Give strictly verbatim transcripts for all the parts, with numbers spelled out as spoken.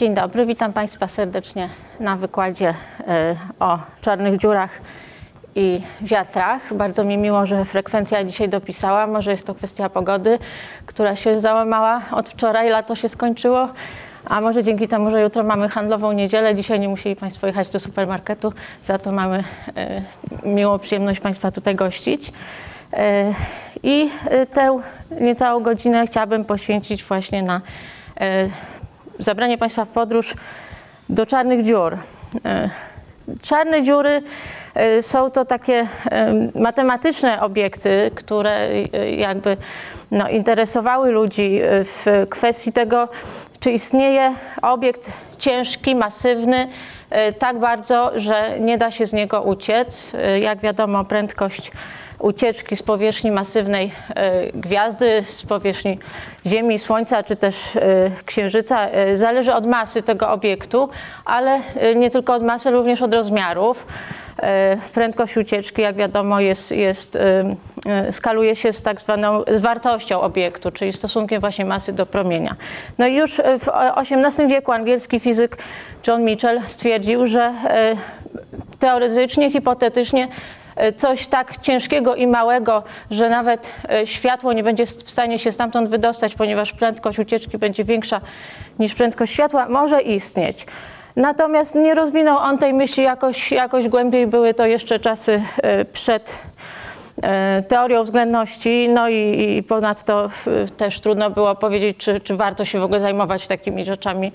Dzień dobry, witam Państwa serdecznie na wykładzie o czarnych dziurach i wiatrach. Bardzo mi miło, że frekwencja dzisiaj dopisała. Może jest to kwestia pogody, która się załamała od wczoraj, lato się skończyło, a może dzięki temu, że jutro mamy handlową niedzielę, dzisiaj nie musieli Państwo jechać do supermarketu, za to mamy miłą przyjemność Państwa tutaj gościć. I tę niecałą godzinę chciałabym poświęcić właśnie na zabranie Państwa w podróż do czarnych dziur. Czarne dziury są to takie matematyczne obiekty, które jakby no, interesowały ludzi w kwestii tego, czy istnieje obiekt ciężki, masywny, tak bardzo, że nie da się z niego uciec. Jak wiadomo, prędkość ucieczki z powierzchni masywnej gwiazdy, z powierzchni Ziemi, Słońca czy też Księżyca zależy od masy tego obiektu, ale nie tylko od masy, również od rozmiarów. Prędkość ucieczki, jak wiadomo, jest, jest, skaluje się z tak zwaną z wartością obiektu, czyli stosunkiem właśnie masy do promienia. No i już w osiemnastym wieku angielski fizyk John Michell stwierdził, że teoretycznie, hipotetycznie coś tak ciężkiego i małego, że nawet światło nie będzie w stanie się stamtąd wydostać, ponieważ prędkość ucieczki będzie większa niż prędkość światła, może istnieć. Natomiast nie rozwinął on tej myśli jakoś, jakoś głębiej, były to jeszcze czasy przed teorią względności, no i, i ponadto też trudno było powiedzieć, czy, czy warto się w ogóle zajmować takimi rzeczami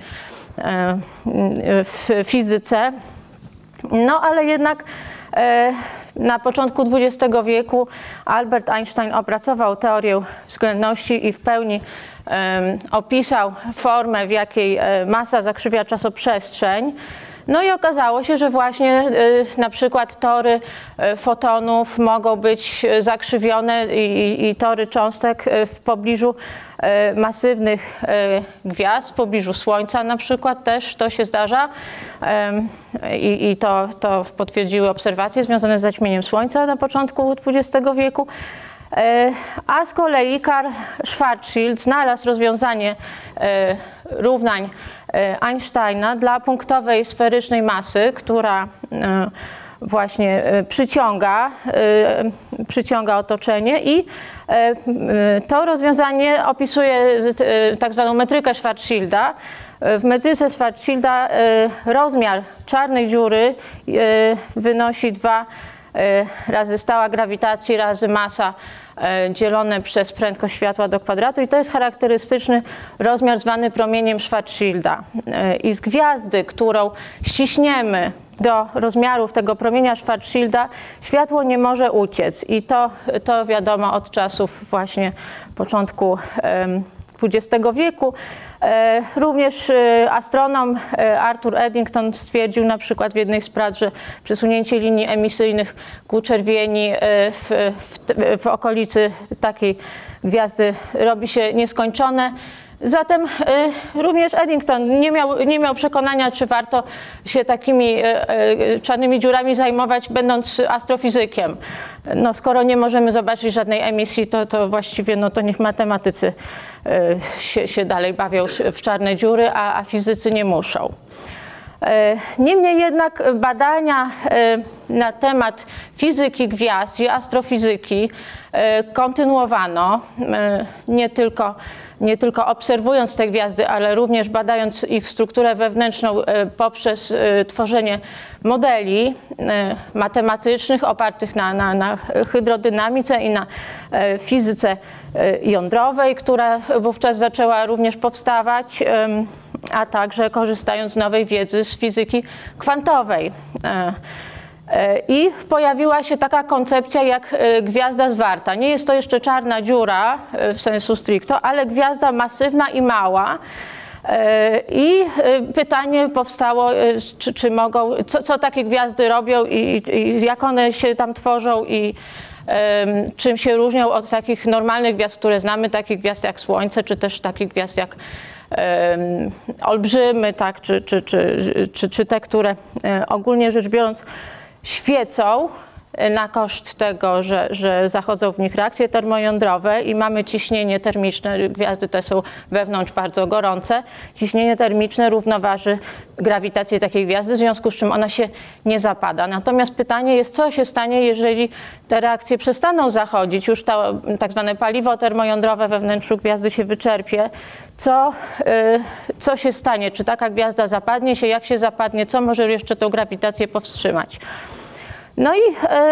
w fizyce. No ale jednak na początku dwudziestego wieku Albert Einstein opracował teorię względności i w pełni um, opisał formę, w jakiej masa zakrzywia czasoprzestrzeń. No i okazało się, że właśnie y, na przykład tory y, fotonów mogą być zakrzywione i, i tory cząstek y, w pobliżu y, masywnych y, gwiazd, w pobliżu Słońca na przykład też to się zdarza. Y, I to, to potwierdziły obserwacje związane z zaćmieniem Słońca na początku dwudziestego wieku. A z kolei Karl Schwarzschild znalazł rozwiązanie równań Einsteina dla punktowej sferycznej masy, która właśnie przyciąga, przyciąga otoczenie, i to rozwiązanie opisuje tak zwaną metrykę Schwarzschilda. W metryce Schwarzschilda rozmiar czarnej dziury wynosi dwa razy stała grawitacji razy masa dzielone przez prędkość światła do kwadratu, i to jest charakterystyczny rozmiar zwany promieniem Schwarzschilda. I z gwiazdy, którą ściśniemy do rozmiarów tego promienia Schwarzschilda, światło nie może uciec, i to, to wiadomo od czasów właśnie początku dwudziestego wieku. Również astronom Arthur Eddington stwierdził na przykład w jednej z prac, że przesunięcie linii emisyjnych ku czerwieni w, w, w okolicy takiej gwiazdy robi się nieskończone. Zatem y, również Eddington nie miał, nie miał przekonania, czy warto się takimi y, y, czarnymi dziurami zajmować, będąc astrofizykiem. No, skoro nie możemy zobaczyć żadnej emisji, to, to właściwie no, to niech matematycy y, się, się dalej bawią w czarne dziury, a, a fizycy nie muszą. Niemniej jednak badania na temat fizyki gwiazd i astrofizyki kontynuowano, nie tylko, nie tylko obserwując te gwiazdy, ale również badając ich strukturę wewnętrzną poprzez tworzenie modeli matematycznych opartych na, na, na hydrodynamice i na fizyce jądrowej, która wówczas zaczęła również powstawać, a także korzystając z nowej wiedzy z fizyki kwantowej. I pojawiła się taka koncepcja jak gwiazda zwarta. Nie jest to jeszcze czarna dziura w sensu stricto, ale gwiazda masywna i mała. I pytanie powstało, czy, czy mogą, co, co takie gwiazdy robią i, i jak one się tam tworzą i um, czym się różnią od takich normalnych gwiazd, które znamy, takich gwiazd jak Słońce, czy też takich gwiazd jak um, olbrzymy, tak, czy, czy, czy, czy, czy te, które ogólnie rzecz biorąc świecą na koszt tego, że, że zachodzą w nich reakcje termojądrowe i mamy ciśnienie termiczne, gwiazdy te są wewnątrz bardzo gorące, ciśnienie termiczne równoważy grawitację takiej gwiazdy, w związku z czym ona się nie zapada. Natomiast pytanie jest, co się stanie, jeżeli te reakcje przestaną zachodzić, już to tak zwane paliwo termojądrowe we wnętrzu gwiazdy się wyczerpie, co, co się stanie, czy taka gwiazda zapadnie się, jak się zapadnie, co może jeszcze tą grawitację powstrzymać. No i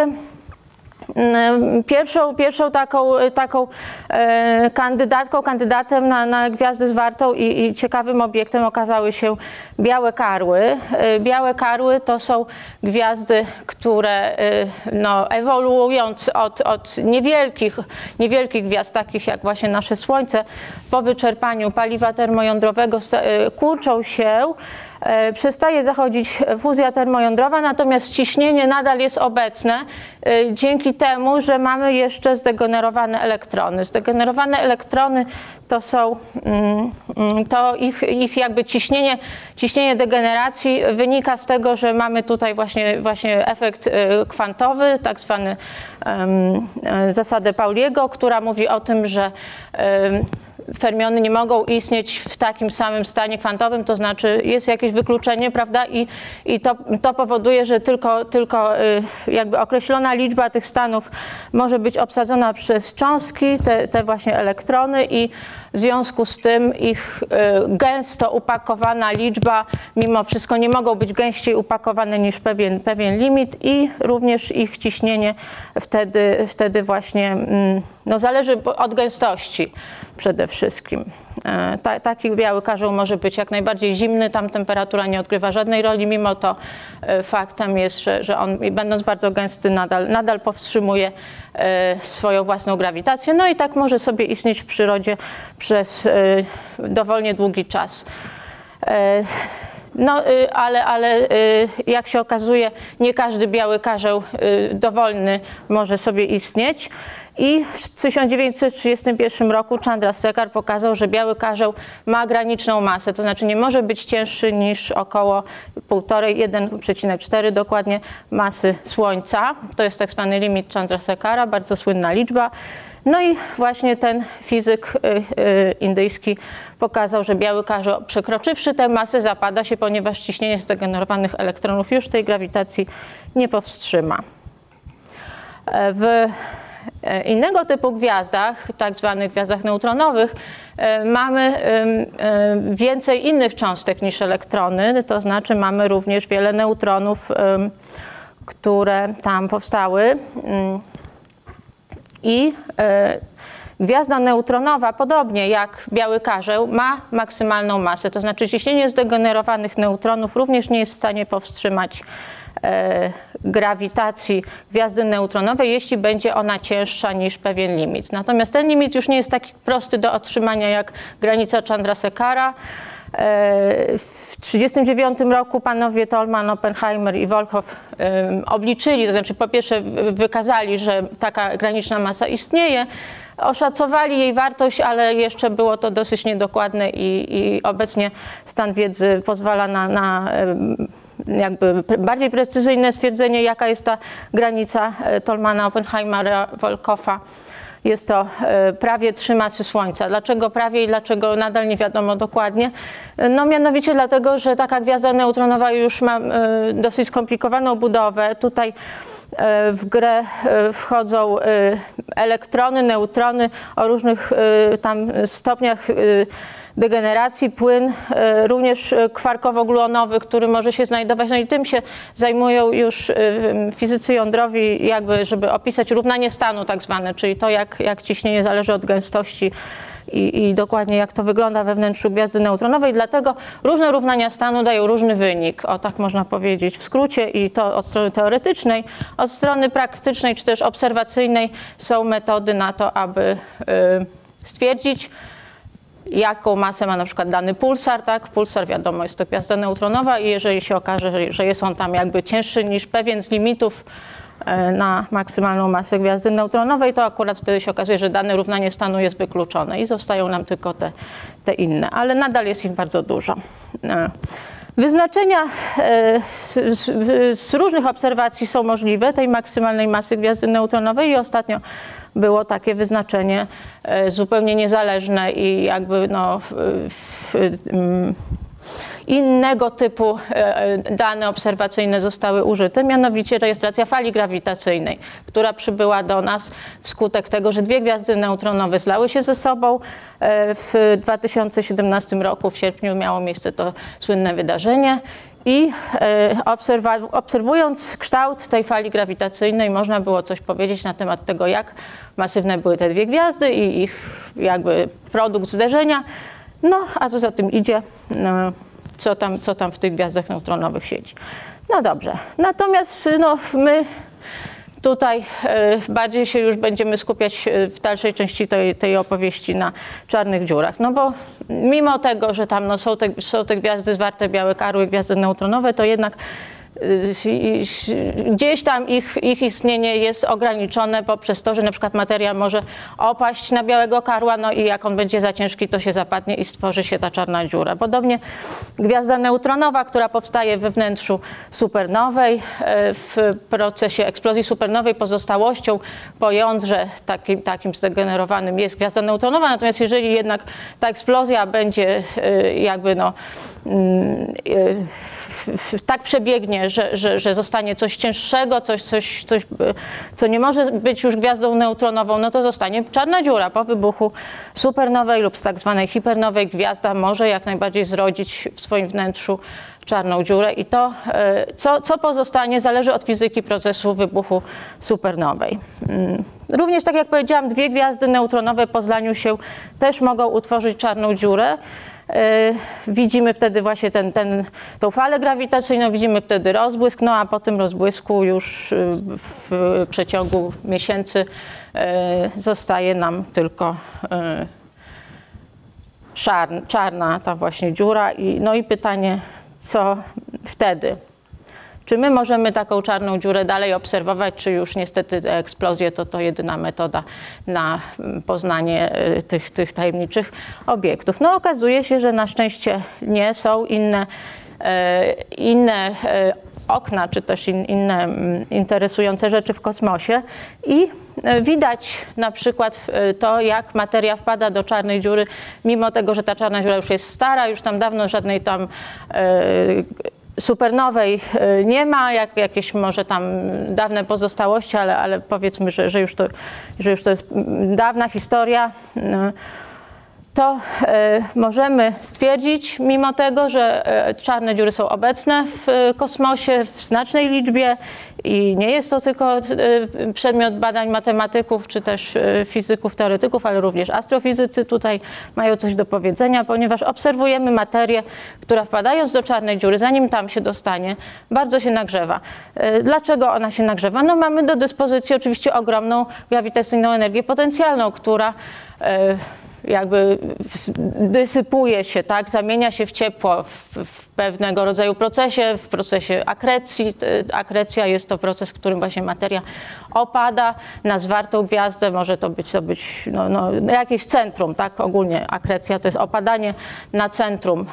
Pierwszą, pierwszą taką, taką e, kandydatką, kandydatem na, na gwiazdę zwartą i, i ciekawym obiektem okazały się białe karły. E, białe karły to są gwiazdy, które e, no, ewoluując od, od niewielkich, niewielkich gwiazd, takich jak właśnie nasze Słońce, po wyczerpaniu paliwa termojądrowego e, kurczą się, przestaje zachodzić fuzja termojądrowa, natomiast ciśnienie nadal jest obecne dzięki temu, że mamy jeszcze zdegenerowane elektrony. Zdegenerowane elektrony to są, to ich, ich jakby ciśnienie, ciśnienie degeneracji wynika z tego, że mamy tutaj właśnie, właśnie efekt kwantowy, tak zwany um, zasadę Pauliego, która mówi o tym, że um, fermiony nie mogą istnieć w takim samym stanie kwantowym, to znaczy jest jakieś wykluczenie, prawda? I, i to, to powoduje, że tylko, tylko jakby określona liczba tych stanów może być obsadzona przez cząstki, te, te właśnie elektrony i w związku z tym ich gęsto upakowana liczba mimo wszystko nie mogą być gęściej upakowane niż pewien, pewien limit i również ich ciśnienie wtedy, wtedy właśnie no, zależy od gęstości przede wszystkim. Ta, taki biały karzeł może być jak najbardziej zimny, tam temperatura nie odgrywa żadnej roli, mimo to faktem jest, że, że on będąc bardzo gęsty nadal, nadal powstrzymuje swoją własną grawitację, no i tak może sobie istnieć w przyrodzie przez dowolnie długi czas. No, ale, ale jak się okazuje, nie każdy biały karzeł dowolny może sobie istnieć. I w tysiąc dziewięćset trzydziestym pierwszym roku Chandrasekhar pokazał, że biały karzeł ma graniczną masę, to znaczy nie może być cięższy niż około półtorej, jeden przecinek cztery dokładnie masy Słońca. To jest tak zwany limit Chandrasekhara, bardzo słynna liczba. No i właśnie ten fizyk indyjski pokazał, że biały karzeł przekroczywszy tę masę zapada się, ponieważ ciśnienie zdegenerowanych elektronów już tej grawitacji nie powstrzyma. W innego typu gwiazdach, tak zwanych gwiazdach neutronowych, mamy więcej innych cząstek niż elektrony, to znaczy mamy również wiele neutronów, które tam powstały. I gwiazda neutronowa, podobnie jak biały karzeł, ma maksymalną masę, to znaczy ciśnienie zdegenerowanych neutronów również nie jest w stanie powstrzymać e, grawitacji gwiazdy neutronowej, jeśli będzie ona cięższa niż pewien limit. Natomiast ten limit już nie jest taki prosty do otrzymania jak granica Chandrasekhara. W tysiąc dziewięćset trzydziestym dziewiątym roku panowie Tolman, Oppenheimer i Volkow obliczyli, to znaczy po pierwsze wykazali, że taka graniczna masa istnieje, oszacowali jej wartość, ale jeszcze było to dosyć niedokładne i, i obecnie stan wiedzy pozwala na, na jakby bardziej precyzyjne stwierdzenie, jaka jest ta granica Tolmana, Oppenheimera, Volkowa. Jest to prawie trzy masy Słońca. Dlaczego prawie i dlaczego nadal nie wiadomo dokładnie? No mianowicie dlatego, że taka gwiazda neutronowa już ma dosyć skomplikowaną budowę. Tutaj w grę wchodzą elektrony, neutrony o różnych tam stopniach degeneracji, płyn, również kwarkowo-gluonowy, który może się znajdować, no i tym się zajmują już fizycy jądrowi, jakby, żeby opisać równanie stanu tak zwane, czyli to, jak, jak ciśnienie zależy od gęstości i, i dokładnie jak to wygląda we wnętrzu gwiazdy neutronowej, dlatego różne równania stanu dają różny wynik, o tak można powiedzieć w skrócie, i to od strony teoretycznej. Od strony praktycznej czy też obserwacyjnej są metody na to, aby stwierdzić, jaką masę ma na przykład dany pulsar, tak? Pulsar, wiadomo, jest to gwiazda neutronowa i jeżeli się okaże, że jest on tam jakby cięższy niż pewien z limitów na maksymalną masę gwiazdy neutronowej, to akurat wtedy się okazuje, że dane równanie stanu jest wykluczone i zostają nam tylko te, te inne, ale nadal jest ich bardzo dużo. Wyznaczenia z, z, z różnych obserwacji są możliwe, tej maksymalnej masy gwiazdy neutronowej, i ostatnio było takie wyznaczenie zupełnie niezależne i jakby no, innego typu dane obserwacyjne zostały użyte, mianowicie rejestracja fali grawitacyjnej, która przybyła do nas wskutek tego, że dwie gwiazdy neutronowe zlały się ze sobą. W dwa tysiące siedemnastym roku, w sierpniu, miało miejsce to słynne wydarzenie. I obserwując kształt tej fali grawitacyjnej, można było coś powiedzieć na temat tego, jak masywne były te dwie gwiazdy i ich jakby produkt zderzenia. No, a co za tym idzie, co tam, co tam w tych gwiazdach neutronowych siedzi. No dobrze, natomiast no, my tutaj bardziej się już będziemy skupiać w dalszej części tej, tej opowieści na czarnych dziurach. No bo mimo tego, że tam no, są, te, są te gwiazdy zwarte, białe karły, gwiazdy neutronowe, to jednak gdzieś tam ich, ich istnienie jest ograniczone poprzez to, że na przykład materia może opaść na białego karła, no i jak on będzie za ciężki, to się zapadnie i stworzy się ta czarna dziura. Podobnie gwiazda neutronowa, która powstaje we wnętrzu supernowej, w procesie eksplozji supernowej pozostałością po jądrze takim, takim zdegenerowanym jest gwiazda neutronowa, natomiast jeżeli jednak ta eksplozja będzie jakby no tak przebiegnie, że, że, że zostanie coś cięższego, coś, coś, coś, co nie może być już gwiazdą neutronową, no to zostanie czarna dziura. Po wybuchu supernowej lub z tak zwanej hipernowej gwiazda może jak najbardziej zrodzić w swoim wnętrzu czarną dziurę i to, co, co pozostanie, zależy od fizyki procesu wybuchu supernowej. Również, tak jak powiedziałam, dwie gwiazdy neutronowe po zlaniu się też mogą utworzyć czarną dziurę. Widzimy wtedy właśnie ten, ten, tą falę grawitacyjną, widzimy wtedy rozbłysk, no a po tym rozbłysku już w przeciągu miesięcy zostaje nam tylko czarna, czarna ta właśnie dziura. I, no i pytanie, co wtedy? Czy my możemy taką czarną dziurę dalej obserwować, czy już niestety te eksplozje to, to jedyna metoda na poznanie tych, tych tajemniczych obiektów? No okazuje się, że na szczęście nie, są inne, inne okna, czy też in, inne interesujące rzeczy w kosmosie i widać na przykład to, jak materia wpada do czarnej dziury, mimo tego, że ta czarna dziura już jest stara, już tam dawno żadnej tam supernowej nie ma, jak jakieś może tam dawne pozostałości, ale, ale powiedzmy, że, że, już to, że już to jest dawna historia, to możemy stwierdzić, mimo tego, że czarne dziury są obecne w kosmosie w znacznej liczbie i nie jest to tylko przedmiot badań matematyków czy też fizyków, teoretyków, ale również astrofizycy tutaj mają coś do powiedzenia, ponieważ obserwujemy materię, która wpadając do czarnej dziury, zanim tam się dostanie, bardzo się nagrzewa. Dlaczego ona się nagrzewa? No mamy do dyspozycji oczywiście ogromną grawitacyjną energię potencjalną, która jakby dysypuje się, tak, zamienia się w ciepło w, w pewnego rodzaju procesie, w procesie akrecji. Akrecja jest to proces, w którym właśnie materia opada na zwartą gwiazdę, może to być, to być no, no, jakieś centrum, tak, ogólnie akrecja to jest opadanie na centrum.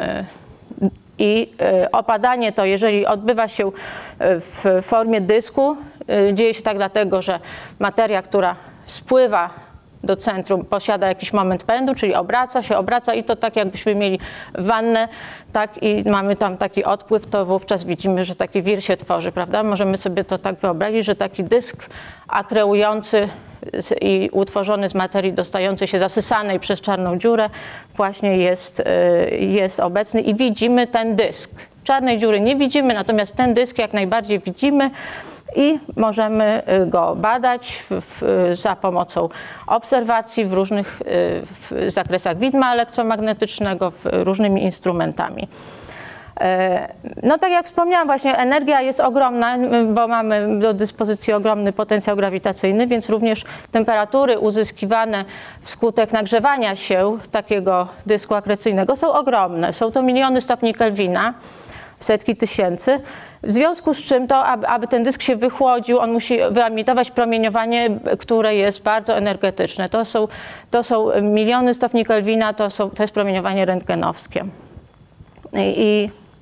I opadanie to, jeżeli odbywa się w formie dysku, dzieje się tak dlatego, że materia, która spływa do centrum, posiada jakiś moment pędu, czyli obraca się, obraca i to tak jakbyśmy mieli wannę, tak, i mamy tam taki odpływ, to wówczas widzimy, że taki wir się tworzy, prawda? Możemy sobie to tak wyobrazić, że taki dysk akreujący i utworzony z materii dostającej się, zasysanej przez czarną dziurę właśnie jest, jest obecny i widzimy ten dysk. Czarnej dziury nie widzimy, natomiast ten dysk jak najbardziej widzimy i możemy go badać w, w, za pomocą obserwacji w różnych w zakresach widma elektromagnetycznego, w, różnymi instrumentami. No tak jak wspomniałam, właśnie energia jest ogromna, bo mamy do dyspozycji ogromny potencjał grawitacyjny, więc również temperatury uzyskiwane wskutek nagrzewania się takiego dysku akrecyjnego są ogromne. Są to miliony stopni Kelwina, setki tysięcy, w związku z czym to, aby, aby ten dysk się wychłodził, on musi wyemitować promieniowanie, które jest bardzo energetyczne. To są, to są miliony stopni Kelwina, to, są, to jest promieniowanie rentgenowskie. I, i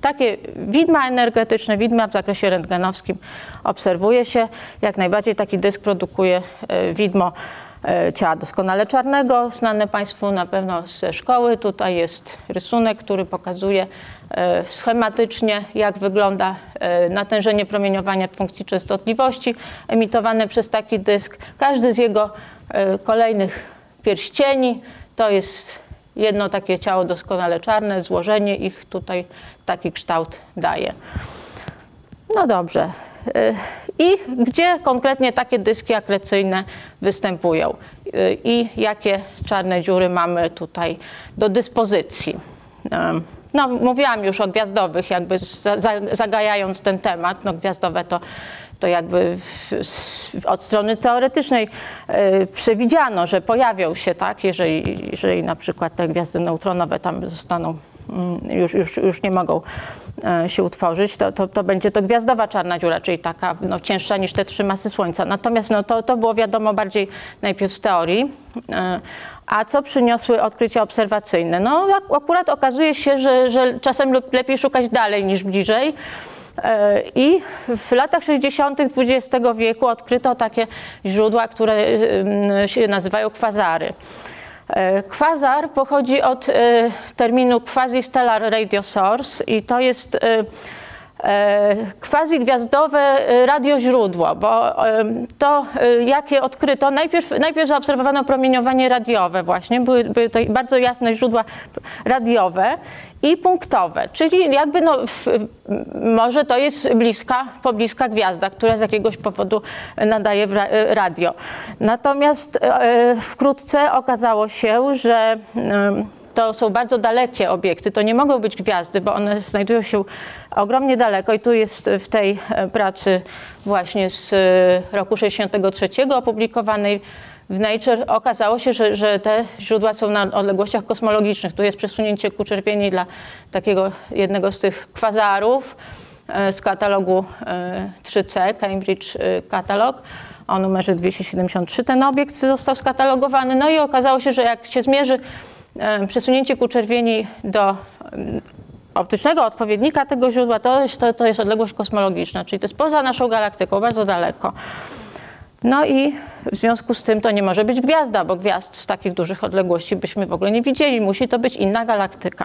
takie widma energetyczne, widma w zakresie rentgenowskim obserwuje się. Jak najbardziej taki dysk produkuje widmo ciała doskonale czarnego, znane Państwu na pewno ze szkoły. Tutaj jest rysunek, który pokazuje schematycznie, jak wygląda natężenie promieniowania funkcji częstotliwości emitowane przez taki dysk. Każdy z jego kolejnych pierścieni to jest jedno takie ciało doskonale czarne, złożenie ich tutaj taki kształt daje. No dobrze. I gdzie konkretnie takie dyski akrecyjne występują i jakie czarne dziury mamy tutaj do dyspozycji. No, mówiłam już o gwiazdowych, jakby zagajając ten temat. No, gwiazdowe to, to jakby od strony teoretycznej przewidziano, że pojawią się, tak, jeżeli, jeżeli na przykład te gwiazdy neutronowe tam zostaną, już, już, już nie mogą się utworzyć, to, to, to będzie to gwiazdowa czarna dziura, czyli taka no, cięższa niż te trzy masy Słońca. Natomiast no, to, to było wiadomo bardziej najpierw z teorii. A co przyniosły odkrycia obserwacyjne? No akurat okazuje się, że, że czasem lepiej szukać dalej niż bliżej. I w latach sześćdziesiątych dwudziestego wieku odkryto takie źródła, które się nazywają kwazary. Kwazar pochodzi od terminu quasi-stellar radio source i to jest quasi-gwiazdowe radioźródło, bo to, jakie odkryto, najpierw, najpierw zaobserwowano promieniowanie radiowe właśnie, były, były to bardzo jasne źródła radiowe i punktowe, czyli jakby no, może to jest bliska, pobliska gwiazda, która z jakiegoś powodu nadaje radio. Natomiast wkrótce okazało się, że to są bardzo dalekie obiekty, to nie mogą być gwiazdy, bo one znajdują się ogromnie daleko i tu jest w tej pracy właśnie z roku sześćdziesiątego trzeciego opublikowanej w Nature. Okazało się, że, że te źródła są na odległościach kosmologicznych. Tu jest przesunięcie ku czerwieni dla takiego jednego z tych kwazarów z katalogu trzy C, Cambridge Catalog, o numerze dwieście siedemdziesiąt trzy. Ten obiekt został skatalogowany, no i okazało się, że jak się zmierzy przesunięcie ku czerwieni do optycznego odpowiednika tego źródła, to jest, to, to jest odległość kosmologiczna, czyli to jest poza naszą galaktyką, bardzo daleko. No i w związku z tym to nie może być gwiazda, bo gwiazd z takich dużych odległości byśmy w ogóle nie widzieli. Musi to być inna galaktyka.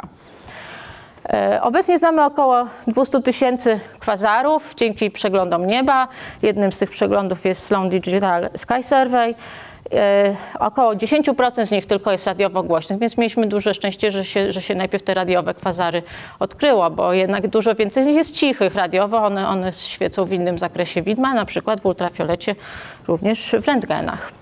Obecnie znamy około dwieście tysięcy kwazarów dzięki przeglądom nieba. Jednym z tych przeglądów jest Sloan Digital Sky Survey. Około dziesięć procent z nich tylko jest radiowo głośnych, więc mieliśmy duże szczęście, że się, że się najpierw te radiowe kwazary odkryło, bo jednak dużo więcej z nich jest cichych radiowo, one, one świecą w innym zakresie widma, na przykład w ultrafiolecie, również w rentgenach.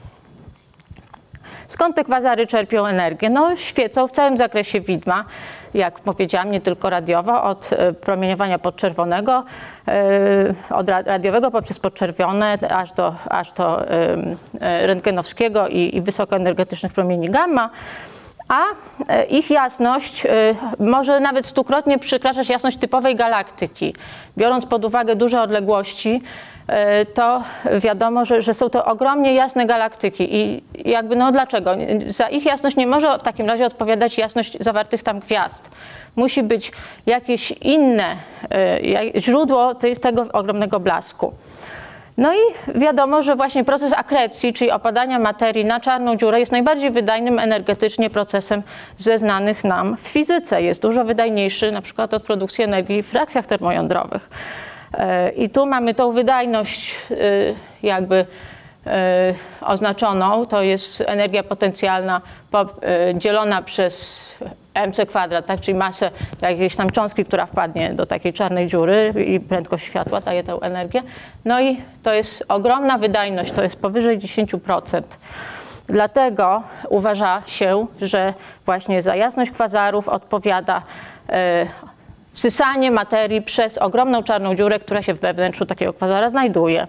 Skąd te kwazary czerpią energię? No, świecą w całym zakresie widma, jak powiedziałam, nie tylko radiowo, od promieniowania podczerwonego, od radiowego poprzez podczerwone, aż do, aż do rentgenowskiego i, i wysokoenergetycznych promieni gamma, a ich jasność może nawet stukrotnie przekraczać jasność typowej galaktyki. Biorąc pod uwagę duże odległości, to wiadomo, że, że są to ogromnie jasne galaktyki i jakby no dlaczego? Za ich jasność nie może w takim razie odpowiadać jasność zawartych tam gwiazd. Musi być jakieś inne źródło tego ogromnego blasku. No i wiadomo, że właśnie proces akrecji, czyli opadania materii na czarną dziurę, jest najbardziej wydajnym energetycznie procesem ze znanych nam w fizyce. Jest dużo wydajniejszy na przykład od produkcji energii w reakcjach termojądrowych. I tu mamy tą wydajność jakby oznaczoną, to jest energia potencjalna dzielona przez mc kwadrat, tak, czyli masę jakiejś tam cząstki, która wpadnie do takiej czarnej dziury i prędkość światła daje tę energię. No i to jest ogromna wydajność, to jest powyżej dziesięć procent. Dlatego uważa się, że właśnie za jasność kwazarów odpowiada wsysanie materii przez ogromną czarną dziurę, która się we wnętrzu takiego kwazara znajduje.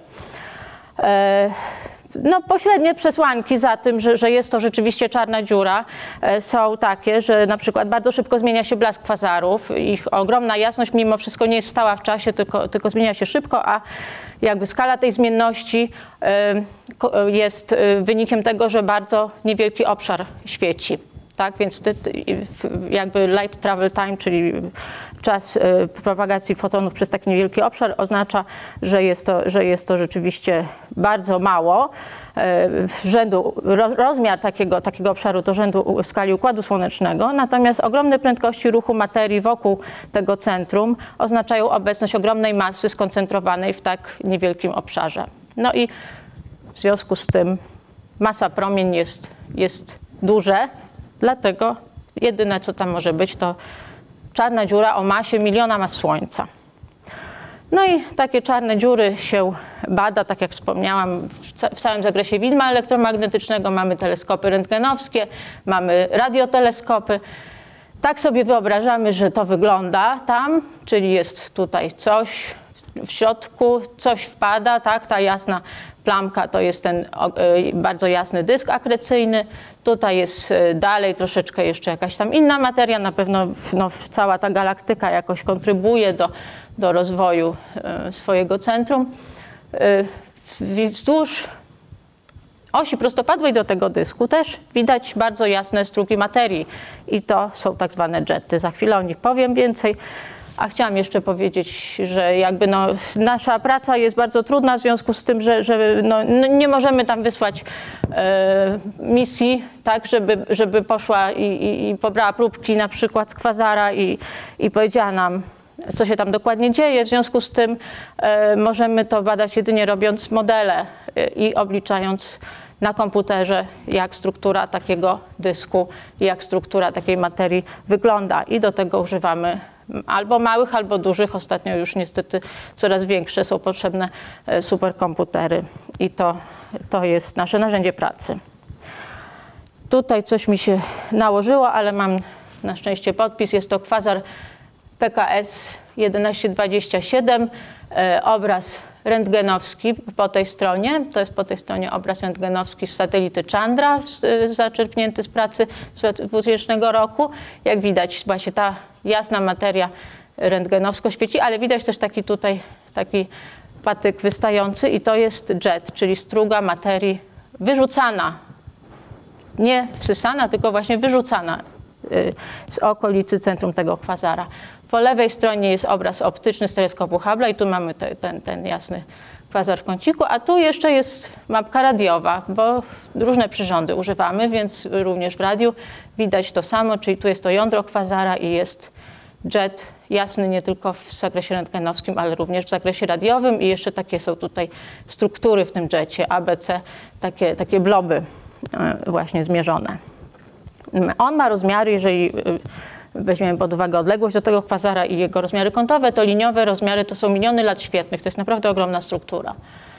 No, pośrednie przesłanki za tym, że, że jest to rzeczywiście czarna dziura, są takie, że na przykład bardzo szybko zmienia się blask kwazarów. Ich ogromna jasność mimo wszystko nie jest stała w czasie, tylko, tylko zmienia się szybko, a jakby skala tej zmienności jest wynikiem tego, że bardzo niewielki obszar świeci. tak? Więc jakby light travel time, czyli czas propagacji fotonów przez taki niewielki obszar oznacza, że jest to, że jest to rzeczywiście bardzo mało. Rzędu, rozmiar takiego, takiego obszaru to rzędu w skali Układu Słonecznego, natomiast ogromne prędkości ruchu materii wokół tego centrum oznaczają obecność ogromnej masy skoncentrowanej w tak niewielkim obszarze. No i w związku z tym masa promień jest, jest duże, dlatego jedyne, co tam może być, to czarna dziura o masie miliona mas Słońca. No i takie czarne dziury się bada, tak jak wspomniałam, w, ca w całym zakresie widma elektromagnetycznego. Mamy teleskopy rentgenowskie, mamy radioteleskopy. Tak sobie wyobrażamy, że to wygląda tam, czyli jest tutaj coś w środku, coś wpada, tak? Ta jasna plamka to jest ten bardzo jasny dysk akrecyjny. Tutaj jest dalej troszeczkę jeszcze jakaś tam inna materia. Na pewno no, cała ta galaktyka jakoś kontrybuje do, do rozwoju swojego centrum. Wzdłuż osi prostopadłej do tego dysku też widać bardzo jasne strugi materii i to są tak zwane jety. Za chwilę o nich powiem więcej. A chciałam jeszcze powiedzieć, że jakby no, nasza praca jest bardzo trudna w związku z tym, że, że no, nie możemy tam wysłać e, misji, tak, żeby, żeby poszła i, i, i pobrała próbki na przykład z kwazara i, i powiedziała nam, co się tam dokładnie dzieje. W związku z tym e, możemy to badać jedynie robiąc modele e, i obliczając na komputerze, jak struktura takiego dysku, jak struktura takiej materii wygląda. I do tego używamy albo małych, albo dużych. Ostatnio już niestety coraz większe są potrzebne superkomputery. I to, to jest nasze narzędzie pracy. Tutaj coś mi się nałożyło, ale mam na szczęście podpis. Jest to kwazar P K S jedenaście dwadzieścia siedem, obraz rentgenowski po tej stronie. To jest po tej stronie obraz rentgenowski z satelity Chandra, zaczerpnięty z pracy z dwutysięcznego roku. Jak widać, właśnie ta jasna materia rentgenowsko świeci, ale widać też taki tutaj taki patyk wystający i to jest jet, czyli struga materii wyrzucana, nie wsysana, tylko właśnie wyrzucana z okolicy centrum tego kwazara. Po lewej stronie jest obraz optyczny z teleskopu Hubble'a i tu mamy te, ten, ten jasny kwazar w kąciku, a tu jeszcze jest mapka radiowa, bo różne przyrządy używamy, więc również w radiu widać to samo, czyli tu jest to jądro kwazara i jest jet jasny nie tylko w zakresie rentgenowskim, ale również w zakresie radiowym i jeszcze takie są tutaj struktury w tym jetie, A B C, takie, takie bloby właśnie zmierzone. On ma rozmiary, jeżeli weźmiemy pod uwagę odległość do tego kwazara i jego rozmiary kątowe, to liniowe rozmiary to są miliony lat świetlnych. To jest naprawdę ogromna struktura.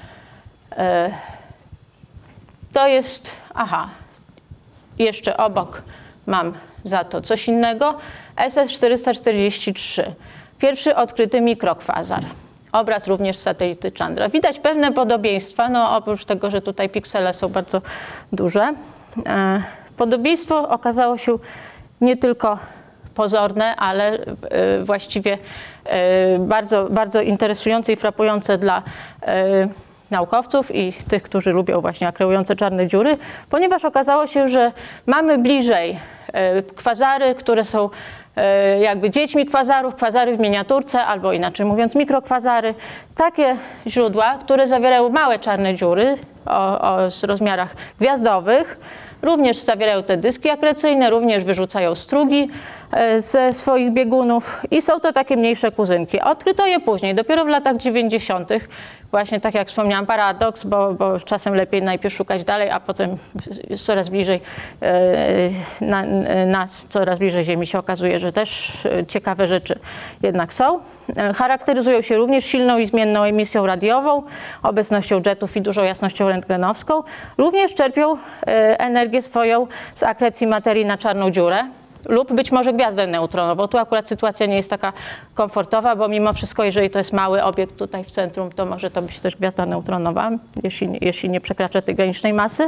To jest, aha, jeszcze obok mam za to coś innego. S S czterysta czterdzieści trzy. Pierwszy odkryty mikrokwazar. Obraz również z satelity Chandra. Widać pewne podobieństwa, no oprócz tego, że tutaj piksele są bardzo duże. Podobieństwo okazało się nie tylko pozorne, ale właściwie bardzo, bardzo interesujące i frapujące dla naukowców i tych, którzy lubią właśnie akreujące czarne dziury, ponieważ okazało się, że mamy bliżej kwazary, które są jakby dziećmi kwazarów, kwazary w miniaturce, albo inaczej mówiąc mikrokwazary, takie źródła, które zawierają małe czarne dziury o, o z rozmiarach gwiazdowych, również zawierają te dyski akrecyjne, również wyrzucają strugi ze swoich biegunów i są to takie mniejsze kuzynki. Odkryto je później, dopiero w latach dziewięćdziesiątych. Właśnie tak jak wspomniałam, paradoks, bo, bo czasem lepiej najpierw szukać dalej, a potem coraz bliżej na, nas, coraz bliżej Ziemi się okazuje, że też ciekawe rzeczy jednak są. Charakteryzują się również silną i zmienną emisją radiową, obecnością jetów i dużą jasnością rentgenowską. Również czerpią energię swoją z akrecji materii na czarną dziurę lub być może gwiazdę neutronową. Tu akurat sytuacja nie jest taka komfortowa, bo mimo wszystko, jeżeli to jest mały obiekt tutaj w centrum, to może to być też gwiazda neutronowa, jeśli, jeśli nie przekracza tej granicznej masy.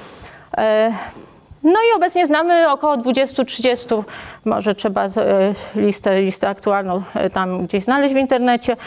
No i obecnie znamy około dwadzieścia trzydzieści, może trzeba listę, listę aktualną tam gdzieś znaleźć w internecie.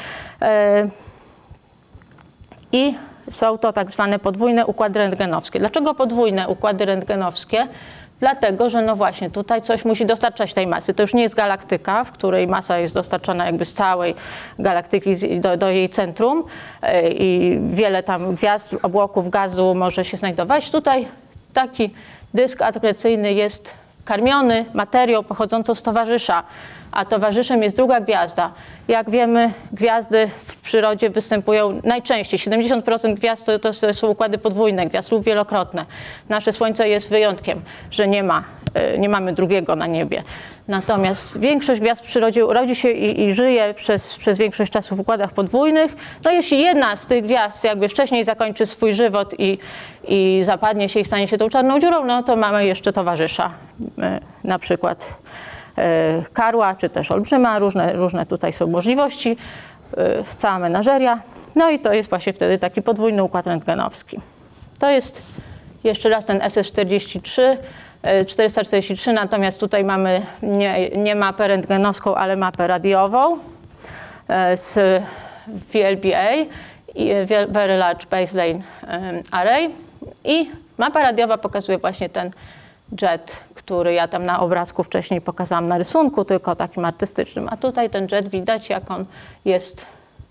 I są to tak zwane podwójne układy rentgenowskie. Dlaczego podwójne układy rentgenowskie? Dlatego, że no właśnie tutaj coś musi dostarczać tej masy. To już nie jest galaktyka, w której masa jest dostarczana jakby z całej galaktyki do, do jej centrum i wiele tam gwiazd, obłoków gazu może się znajdować. Tutaj taki dysk akrecyjny jest karmiony materią pochodzącą z towarzysza, a towarzyszem jest druga gwiazda. Jak wiemy, gwiazdy w przyrodzie występują najczęściej. siedemdziesiąt procent gwiazd to, to są układy podwójne gwiazd lub wielokrotne. Nasze Słońce jest wyjątkiem, że nie ma, nie mamy drugiego na niebie. Natomiast większość gwiazd w przyrodzie rodzi się i, i żyje przez, przez większość czasu w układach podwójnych. No jeśli jedna z tych gwiazd jakby wcześniej zakończy swój żywot i, i zapadnie się i stanie się tą czarną dziurą, no to mamy jeszcze towarzysza, na przykład karła, czy też olbrzyma, różne, różne tutaj są możliwości, cała menażeria. No i to jest właśnie wtedy taki podwójny układ rentgenowski. To jest jeszcze raz ten S S czterdzieści trzy, czterysta czterdzieści trzy, natomiast tutaj mamy nie, nie mapę rentgenowską, ale mapę radiową z V L B A, Very Large Baseline Array, i mapa radiowa pokazuje właśnie ten jet, który ja tam na obrazku wcześniej pokazałam na rysunku, tylko takim artystycznym. A tutaj ten jet widać, jak on jest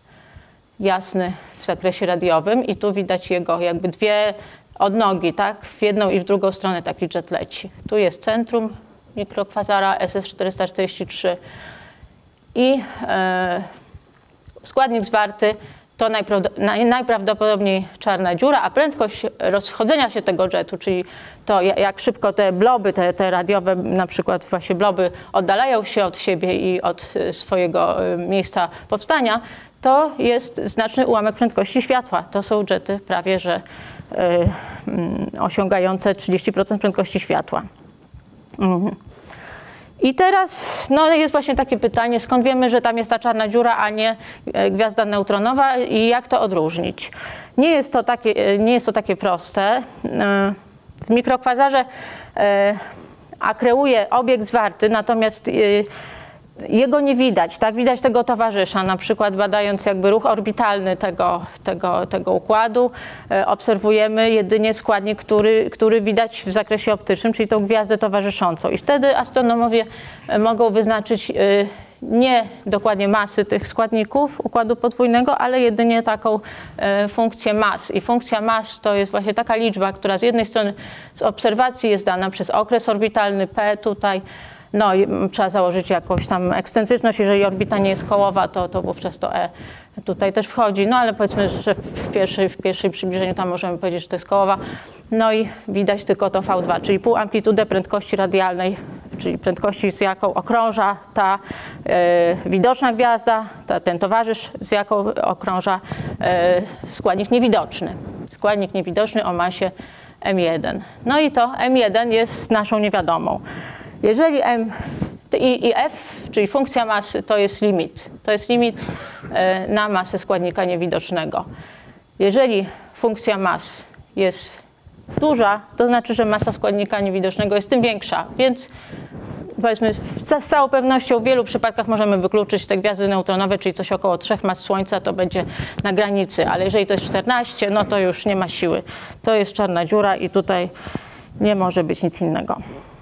jasny w zakresie radiowym i tu widać jego jakby dwie odnogi, tak? W jedną i w drugą stronę taki jet leci. Tu jest centrum mikrokwazara S S czterysta czterdzieści trzy i e, składnik zwarty to najprawdopodobniej czarna dziura, a prędkość rozchodzenia się tego jetu, czyli to jak szybko te bloby, te, te radiowe na przykład właśnie bloby oddalają się od siebie i od swojego miejsca powstania, to jest znaczny ułamek prędkości światła. To są jety prawie że y, osiągające trzydzieści procent prędkości światła. Mhm. I teraz no, jest właśnie takie pytanie, skąd wiemy, że tam jest ta czarna dziura, a nie gwiazda neutronowa i jak to odróżnić? Nie jest to takie, nie jest to takie proste. W mikrokwazarze akreuje obiekt zwarty, natomiast jego nie widać, tak? Widać tego towarzysza, na przykład badając jakby ruch orbitalny tego, tego, tego układu, e, obserwujemy jedynie składnik, który, który widać w zakresie optycznym, czyli tą gwiazdę towarzyszącą. I wtedy astronomowie mogą wyznaczyć e, nie dokładnie masy tych składników układu podwójnego, ale jedynie taką e, funkcję mas. I funkcja mas to jest właśnie taka liczba, która z jednej strony z obserwacji jest dana przez okres orbitalny P tutaj. No i trzeba założyć jakąś tam ekscentryczność, jeżeli orbita nie jest kołowa, to, to wówczas to E tutaj też wchodzi, no ale powiedzmy, że w pierwszej, w pierwszej przybliżeniu tam możemy powiedzieć, że to jest kołowa. No i widać tylko to V dwa, czyli pół amplitudę prędkości radialnej, czyli prędkości, z jaką okrąża ta e, widoczna gwiazda, ta, ten towarzysz, z jaką okrąża e, składnik niewidoczny. Składnik niewidoczny o masie M jeden. No i to M jeden jest naszą niewiadomą. Jeżeli M i, i F, czyli funkcja masy, to jest limit. To jest limit e, na masę składnika niewidocznego. Jeżeli funkcja mas jest duża, to znaczy, że masa składnika niewidocznego jest tym większa. Więc powiedzmy, z całą pewnością w wielu przypadkach możemy wykluczyć te gwiazdy neutronowe, czyli coś około trzech mas Słońca, to będzie na granicy. Ale jeżeli to jest czternaście, no to już nie ma siły. To jest czarna dziura i tutaj nie może być nic innego.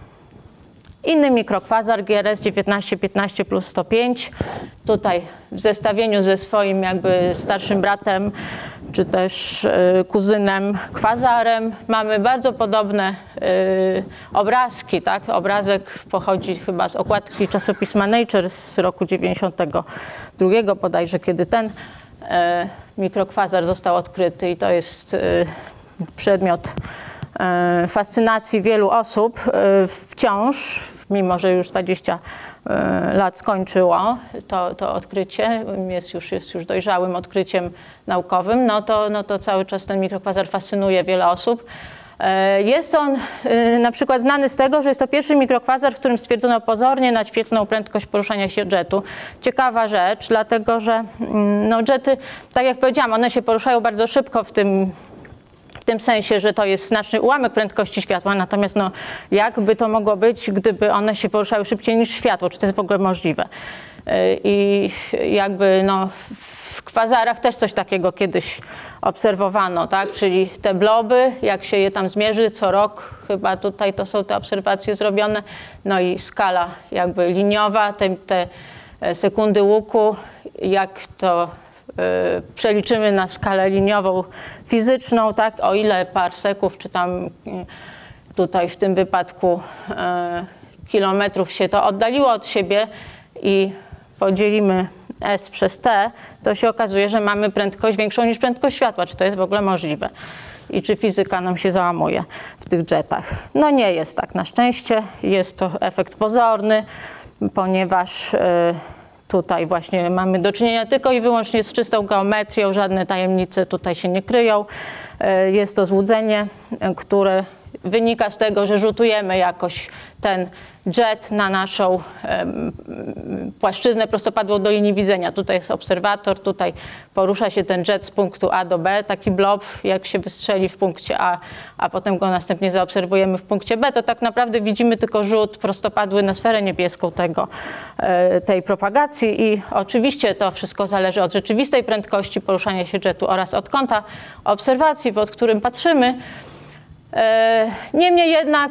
Inny mikrokwazar G R S dziewiętnaście piętnaście plus sto pięć. Tutaj w zestawieniu ze swoim jakby starszym bratem, czy też y, kuzynem kwazarem mamy bardzo podobne y, obrazki. Tak? Obrazek pochodzi chyba z okładki czasopisma Nature z roku dziewięćdziesiątego drugiego bodajże, kiedy ten y, mikrokwazar został odkryty i to jest y, przedmiot y, fascynacji wielu osób y, wciąż. Mimo że już dwadzieścia lat skończyło to, to odkrycie, jest już, jest już dojrzałym odkryciem naukowym, no to, no to cały czas ten mikrokwazar fascynuje wiele osób. Jest on na przykład znany z tego, że jest to pierwszy mikrokwazar, w którym stwierdzono pozornie nadświetlną prędkość poruszania się jetu. Ciekawa rzecz, dlatego że no, jety, tak jak powiedziałam, one się poruszają bardzo szybko w tym W tym sensie, że to jest znaczny ułamek prędkości światła, natomiast no, jak by to mogło być, gdyby one się poruszały szybciej niż światło? Czy to jest w ogóle możliwe? I jakby no, w kwazarach też coś takiego kiedyś obserwowano, tak? Czyli te bloby, jak się je tam zmierzy co rok, chyba tutaj to są te obserwacje zrobione, no i skala jakby liniowa, te, te sekundy łuku, jak to y, przeliczymy na skalę liniową fizyczną, tak? O ile parseków, czy tam y, tutaj w tym wypadku y, kilometrów się to oddaliło od siebie i podzielimy S przez T, to się okazuje, że mamy prędkość większą niż prędkość światła. Czy to jest w ogóle możliwe? I czy fizyka nam się załamuje w tych jetach? No nie jest tak na szczęście. Jest to efekt pozorny, ponieważ y, tutaj właśnie mamy do czynienia tylko i wyłącznie z czystą geometrią. Żadne tajemnice tutaj się nie kryją. Y, jest to złudzenie, y, które wynika z tego, że rzutujemy jakoś ten jet na naszą um, płaszczyznę prostopadłą do linii widzenia. Tutaj jest obserwator, tutaj porusza się ten jet z punktu A do B. Taki blob, jak się wystrzeli w punkcie A, a potem go następnie zaobserwujemy w punkcie B, to tak naprawdę widzimy tylko rzut prostopadły na sferę niebieską tego, tej propagacji i oczywiście to wszystko zależy od rzeczywistej prędkości poruszania się jetu oraz od kąta obserwacji, pod którym patrzymy. Niemniej jednak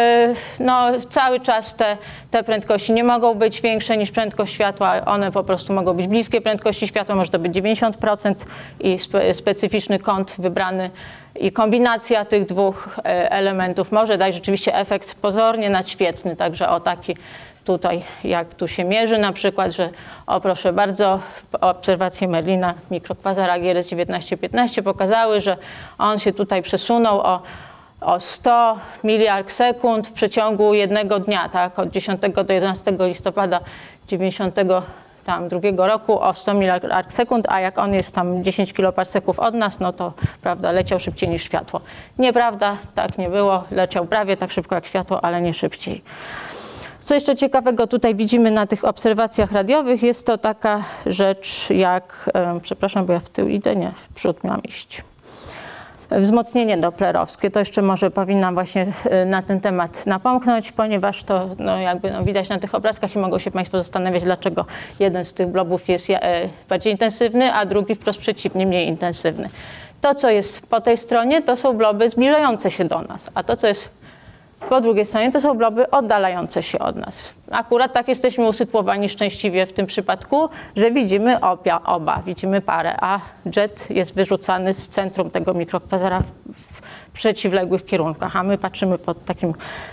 no, cały czas te, te prędkości nie mogą być większe niż prędkość światła, one po prostu mogą być bliskie prędkości światła, może to być dziewięćdziesiąt procent i spe, specyficzny kąt wybrany i kombinacja tych dwóch elementów może dać rzeczywiście efekt pozornie nadświetny, także o taki tutaj, jak tu się mierzy na przykład, że o proszę bardzo, obserwacje Merlina w mikrokwazarach G R S dziewiętnaście piętnaście pokazały, że on się tutaj przesunął o o sto miliark sekund w przeciągu jednego dnia, tak, od dziesiątego do jedenastego listopada dziewięćdziesiątego drugiego roku o sto miliark sekund, a jak on jest tam dziesięć kiloparseków od nas, no to prawda, leciał szybciej niż światło. Nieprawda, tak nie było, leciał prawie tak szybko jak światło, ale nie szybciej. Co jeszcze ciekawego tutaj widzimy na tych obserwacjach radiowych, jest to taka rzecz jak, e, przepraszam, bo ja w tył idę, nie, w przód miałam iść. Wzmocnienie doplerowskie, to jeszcze może powinnam właśnie na ten temat napomknąć, ponieważ to no jakby no widać na tych obrazkach i mogą się Państwo zastanawiać, dlaczego jeden z tych blobów jest bardziej intensywny, a drugi wprost przeciwnie, mniej intensywny. To, co jest po tej stronie, to są bloby zbliżające się do nas, a to, co jest po drugiej stronie, to są bloby oddalające się od nas. Akurat tak jesteśmy usytuowani szczęśliwie w tym przypadku, że widzimy obia, oba, widzimy parę, a jet jest wyrzucany z centrum tego mikrokwazara w, w przeciwległych kierunkach, a my patrzymy pod takim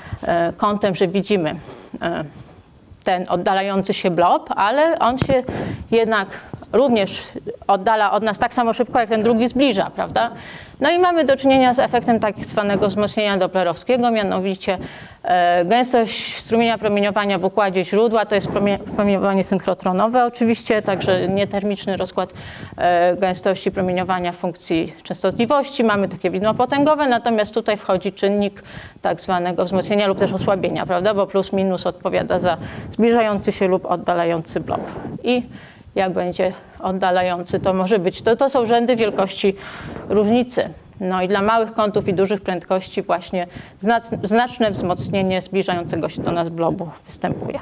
e, kątem, że widzimy e, ten oddalający się blob, ale on się jednak również oddala od nas tak samo szybko, jak ten drugi zbliża, prawda? No i mamy do czynienia z efektem tak zwanego wzmocnienia doplerowskiego, mianowicie e, gęstość strumienia promieniowania w układzie źródła, to jest promieniowanie synchrotronowe oczywiście, także nietermiczny rozkład e, gęstości promieniowania w funkcji częstotliwości. Mamy takie widmo potęgowe, natomiast tutaj wchodzi czynnik tak zwanego wzmocnienia lub też osłabienia, prawda? Bo plus minus odpowiada za zbliżający się lub oddalający blob. I jak będzie oddalający, to może być. To, to są rzędy wielkości różnicy. No i dla małych kątów i dużych prędkości właśnie znaczne wzmocnienie zbliżającego się do nas blobu występuje.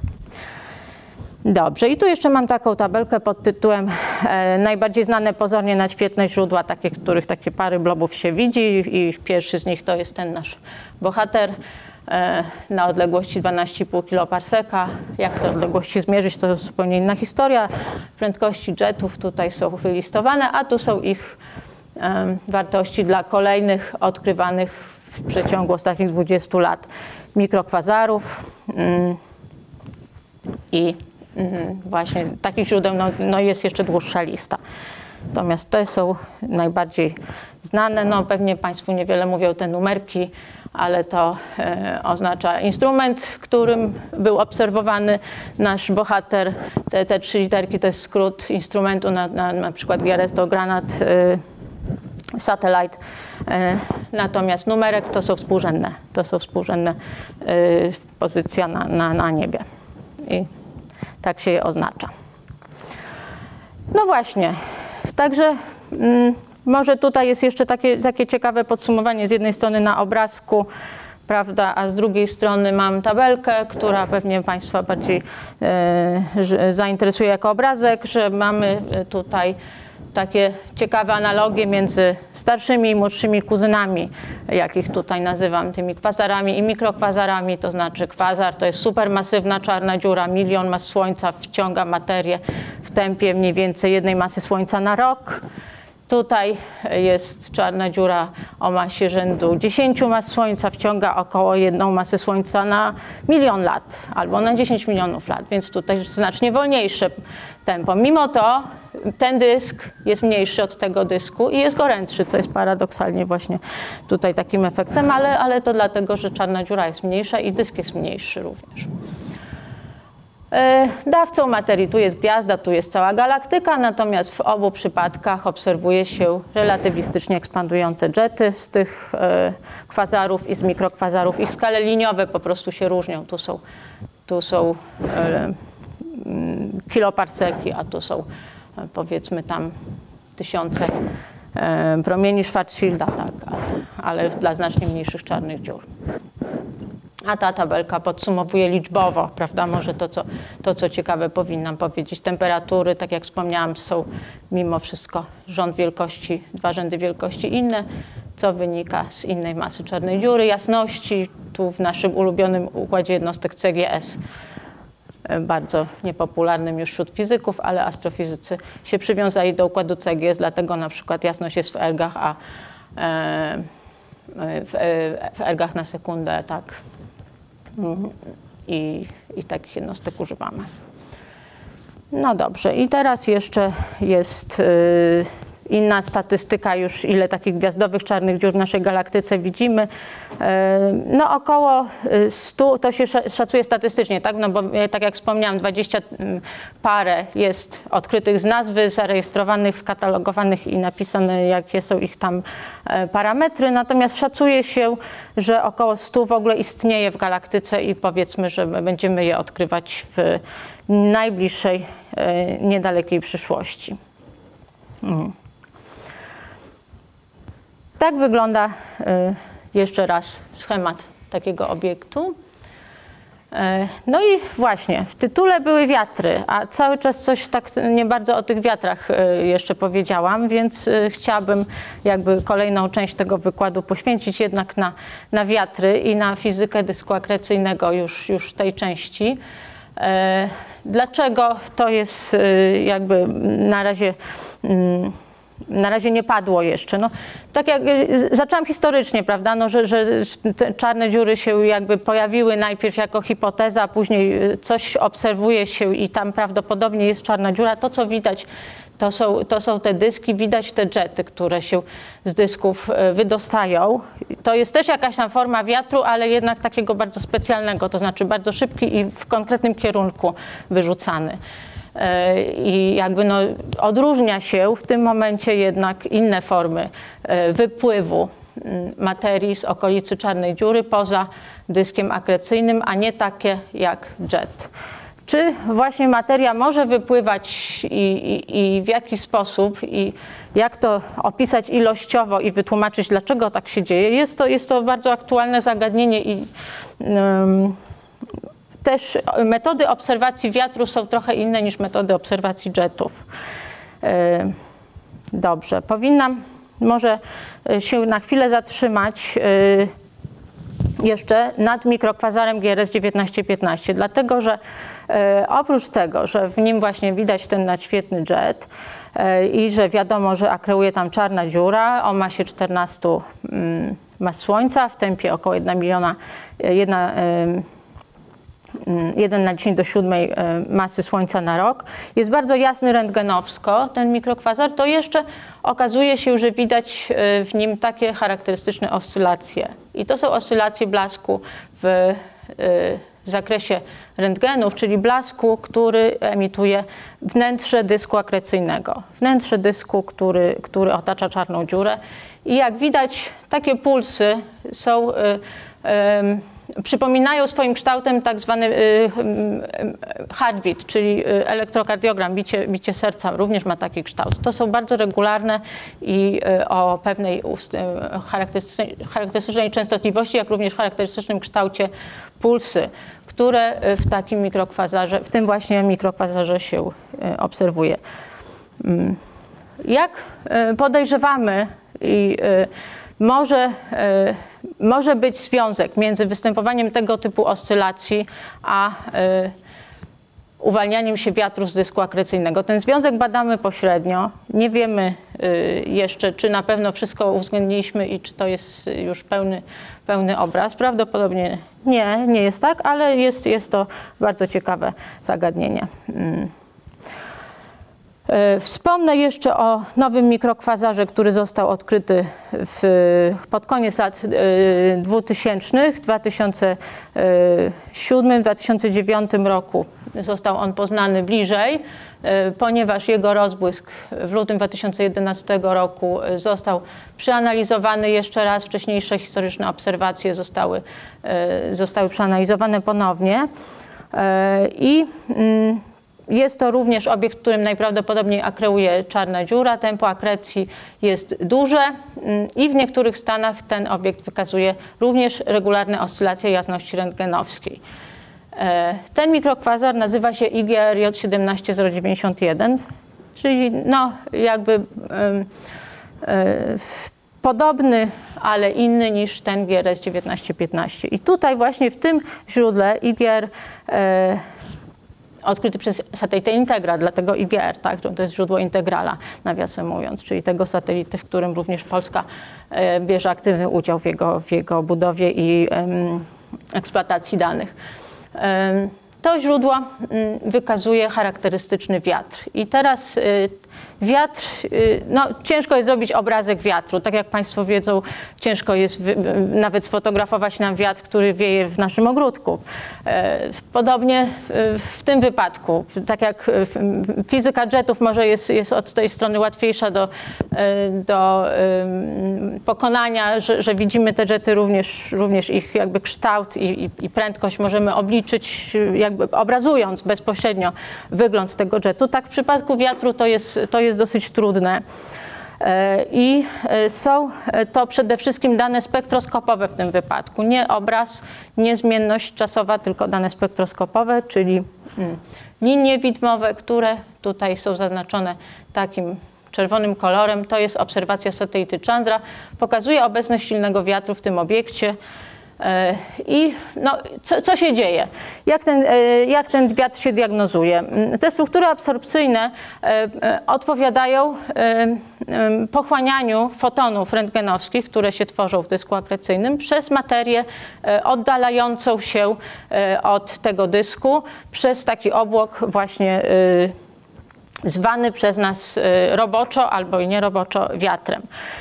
Dobrze, i tu jeszcze mam taką tabelkę pod tytułem e, najbardziej znane pozornie nadświetne źródła, takie, których takie pary blobów się widzi i pierwszy z nich to jest ten nasz bohater na odległości dwanaście i pół kiloparseka. Jak te odległości zmierzyć, to zupełnie inna historia. Prędkości jetów tutaj są wylistowane, a tu są ich um, wartości dla kolejnych odkrywanych w przeciągu ostatnich dwudziestu lat mikrokwazarów. Um, I um, właśnie takich źródeł no, no jest jeszcze dłuższa lista. Natomiast te są najbardziej znane. No, pewnie Państwu niewiele mówią te numerki, ale to e, oznacza instrument, którym był obserwowany nasz bohater. Te, te trzy literki to jest skrót instrumentu, na, na, na przykład G R S to Granat e, Satellite. E, natomiast numerek to są współrzędne, to są współrzędne e, pozycja na, na, na niebie. I tak się je oznacza. No właśnie, także mm, może tutaj jest jeszcze takie, takie ciekawe podsumowanie z jednej strony na obrazku prawda, a z drugiej strony mam tabelkę, która pewnie Państwa bardziej e, zainteresuje jako obrazek, że mamy tutaj takie ciekawe analogie między starszymi i młodszymi kuzynami, jak ich tutaj nazywam, tymi kwazarami i mikrokwazarami, to znaczy kwazar to jest supermasywna czarna dziura, milion mas Słońca wciąga materię w tempie mniej więcej jednej masy Słońca na rok. Tutaj jest czarna dziura o masie rzędu dziesięciu mas Słońca, wciąga około jedną masę Słońca na milion lat albo na dziesięć milionów lat, więc tutaj znacznie wolniejsze tempo. Mimo to ten dysk jest mniejszy od tego dysku i jest gorętszy, co jest paradoksalnie właśnie tutaj takim efektem, ale, ale to dlatego, że czarna dziura jest mniejsza i dysk jest mniejszy również. Dawcą materii tu jest gwiazda, tu jest cała galaktyka, natomiast w obu przypadkach obserwuje się relatywistycznie ekspandujące jety z tych kwazarów i z mikrokwazarów. Ich skale liniowe po prostu się różnią. Tu są, tu są kiloparseki, a tu są powiedzmy tam tysiące promieni Schwarzschilda, tak, ale dla znacznie mniejszych czarnych dziur. A ta tabelka podsumowuje liczbowo, prawda, może to co, to, co ciekawe powinnam powiedzieć. Temperatury, tak jak wspomniałam, są mimo wszystko rząd wielkości, dwa rzędy wielkości inne, co wynika z innej masy czarnej dziury. Jasności, tu w naszym ulubionym układzie jednostek C G S, bardzo niepopularnym już wśród fizyków, ale astrofizycy się przywiązali do układu C G S, dlatego na przykład jasność jest w ergach, a w, w ergach na sekundę, tak. I, i takich jednostek używamy. No dobrze, i teraz jeszcze jest y, inna statystyka już, ile takich gwiazdowych czarnych dziur w naszej galaktyce widzimy. Y, no około stu, to się szacuje statystycznie, tak? No bo tak jak wspomniałam, dwadzieścia parę jest odkrytych z nazwy, zarejestrowanych, skatalogowanych i napisane, jakie są ich tam parametry, natomiast szacuje się, że około stu w ogóle istnieje w galaktyce i powiedzmy, że będziemy je odkrywać w najbliższej, niedalekiej przyszłości. Hmm. Tak wygląda jeszcze raz schemat takiego obiektu. No i właśnie, w tytule były wiatry, a cały czas coś tak nie bardzo o tych wiatrach jeszcze powiedziałam, więc chciałabym jakby kolejną część tego wykładu poświęcić jednak na, na wiatry i na fizykę dysku akrecyjnego już, już tej części. Dlaczego to jest jakby na razie na razie nie padło jeszcze. No, tak jak zaczęłam historycznie, prawda, no, że, że te czarne dziury się jakby pojawiły najpierw jako hipoteza, a później coś obserwuje się i tam prawdopodobnie jest czarna dziura. To, co widać, to są, to są te dyski, widać te jety, które się z dysków wydostają. To jest też jakaś tam forma wiatru, ale jednak takiego bardzo specjalnego, to znaczy bardzo szybki i w konkretnym kierunku wyrzucany. I jakby no, odróżnia się w tym momencie jednak inne formy wypływu materii z okolicy czarnej dziury poza dyskiem akrecyjnym, a nie takie jak jet. Czy właśnie materia może wypływać i, i, i w jaki sposób i jak to opisać ilościowo i wytłumaczyć, dlaczego tak się dzieje? Jest to, jest to bardzo aktualne zagadnienie i um, też metody obserwacji wiatru są trochę inne niż metody obserwacji jetów. Dobrze, powinnam może się na chwilę zatrzymać jeszcze nad mikrokwazarem G R S dziewiętnaście piętnaście, dlatego że oprócz tego, że w nim właśnie widać ten nadświetny jet i że wiadomo, że akreuje tam czarna dziura o masie czternastu mas Słońca w tempie około jeden miliona, jedna, jeden na dziesięć do siódmej masy Słońca na rok, jest bardzo jasny rentgenowsko ten mikrokwazar, to jeszcze okazuje się, że widać w nim takie charakterystyczne oscylacje. I to są oscylacje blasku w zakresie rentgenów, czyli blasku, który emituje wnętrze dysku akrecyjnego. Wnętrze dysku, który, który otacza czarną dziurę. I jak widać, takie pulsy są przypominają swoim kształtem tak zwany heartbeat, czyli elektrokardiogram, bicie, bicie serca również ma taki kształt. To są bardzo regularne i o pewnej charakterystycznej, charakterystycznej częstotliwości, jak również charakterystycznym kształcie pulsy, które w takim mikrokwazarze, w tym właśnie mikrokwazarze się obserwuje. Jak podejrzewamy i może, może być związek między występowaniem tego typu oscylacji a uwalnianiem się wiatru z dysku akrecyjnego. Ten związek badamy pośrednio. Nie wiemy jeszcze, czy na pewno wszystko uwzględniliśmy i czy to jest już pełny, pełny obraz. Prawdopodobnie nie, nie jest tak, ale jest, jest to bardzo ciekawe zagadnienie. Wspomnę jeszcze o nowym mikrokwazarze, który został odkryty w, pod koniec lat dwutysięcznych, w dwa tysiące siódmym do dwa tysiące dziewiątym roku został on poznany bliżej, ponieważ jego rozbłysk w lutym dwa tysiące jedenastego roku został przeanalizowany jeszcze raz. Wcześniejsze historyczne obserwacje zostały, zostały przeanalizowane ponownie i jest to również obiekt, w którym najprawdopodobniej akreuje czarna dziura. Tempo akrecji jest duże i w niektórych stanach ten obiekt wykazuje również regularne oscylacje jasności rentgenowskiej. Ten mikrokwazar nazywa się I G R J siedemnaście zero dziewięćdziesiąt jeden, czyli no jakby um, um, podobny, ale inny niż ten G R S dziewiętnaście piętnaście. I tutaj właśnie w tym źródle I G R e, odkryty przez satelitę Integra, dlatego I G R, tak, to jest źródło integrala, nawiasem mówiąc, czyli tego satelity, w którym również Polska e, bierze aktywny udział w jego, w jego budowie i em, eksploatacji danych. E, to źródło m, wykazuje charakterystyczny wiatr. I teraz y, wiatr, y, no ciężko jest zrobić obrazek wiatru. Tak jak Państwo wiedzą, ciężko jest wy, nawet sfotografować nam wiatr, który wieje w naszym ogródku. E, podobnie w, w tym wypadku, tak jak fizyka jetów może jest, jest od tej strony łatwiejsza do, do y, pokonania, że, że widzimy te jety również, również ich jakby kształt i, i, i prędkość możemy obliczyć, jakby obrazując bezpośrednio wygląd tego jetu. Tak w przypadku wiatru to jest, to jest dosyć trudne. I są to przede wszystkim dane spektroskopowe w tym wypadku. Nie obraz, nie zmienność czasowa, tylko dane spektroskopowe, czyli linie widmowe, które tutaj są zaznaczone takim czerwonym kolorem. To jest obserwacja satelity Chandra. Pokazuje obecność silnego wiatru w tym obiekcie. I no, co, co się dzieje? Jak ten, jak ten wiatr się diagnozuje? Te struktury absorpcyjne odpowiadają pochłanianiu fotonów rentgenowskich, które się tworzą w dysku akrecyjnym przez materię oddalającą się od tego dysku przez taki obłok właśnie zwany przez nas roboczo albo i nieroboczo wiatrem.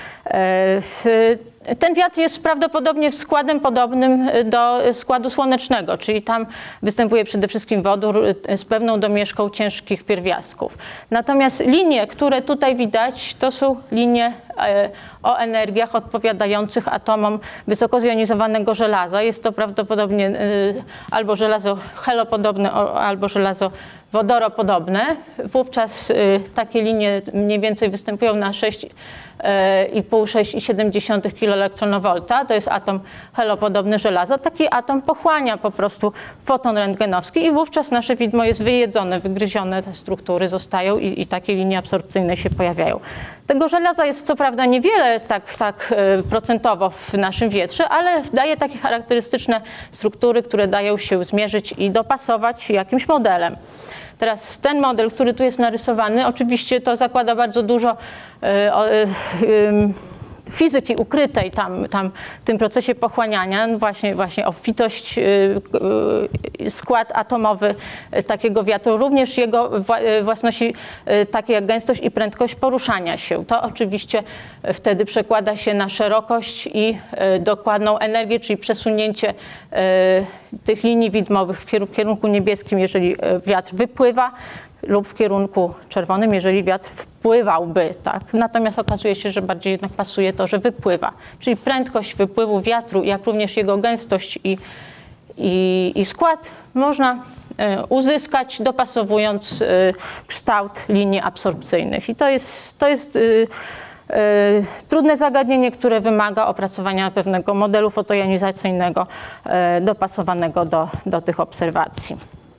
Ten wiatr jest prawdopodobnie składem podobnym do składu słonecznego, czyli tam występuje przede wszystkim wodór z pewną domieszką ciężkich pierwiastków. Natomiast linie, które tutaj widać, to są linie o energiach odpowiadających atomom wysoko zjonizowanego żelaza. Jest to prawdopodobnie albo żelazo helopodobne, albo żelazo wodoropodobne. Wówczas takie linie mniej więcej występują na sześć i pół do sześciu przecinek siedem kiloelektronowolta. To jest atom helopodobny żelaza. Taki atom pochłania po prostu foton rentgenowski i wówczas nasze widmo jest wyjedzone, wygryzione, te struktury zostają i, i takie linie absorpcyjne się pojawiają. Tego żelaza jest co prawda niewiele tak, tak procentowo w naszym wietrze, ale daje takie charakterystyczne struktury, które dają się zmierzyć i dopasować jakimś modelem. Teraz ten model, który tu jest narysowany, oczywiście to zakłada bardzo dużo y, y, y, fizyki ukrytej tam, tam w tym procesie pochłaniania, właśnie, właśnie obfitość, skład atomowy takiego wiatru, również jego własności takie jak gęstość i prędkość poruszania się. To oczywiście wtedy przekłada się na szerokość i dokładną energię, czyli przesunięcie tych linii widmowych w kierunku niebieskim, jeżeli wiatr wypływa, lub w kierunku czerwonym, jeżeli wiatr wpływałby, tak? Natomiast okazuje się, że bardziej jednak pasuje to, że wypływa. Czyli prędkość wypływu wiatru, jak również jego gęstość i, i, i skład można uzyskać, dopasowując kształt linii absorpcyjnych. I to jest, to jest trudne zagadnienie, które wymaga opracowania pewnego modelu fotojonizacyjnego dopasowanego do, do tych obserwacji.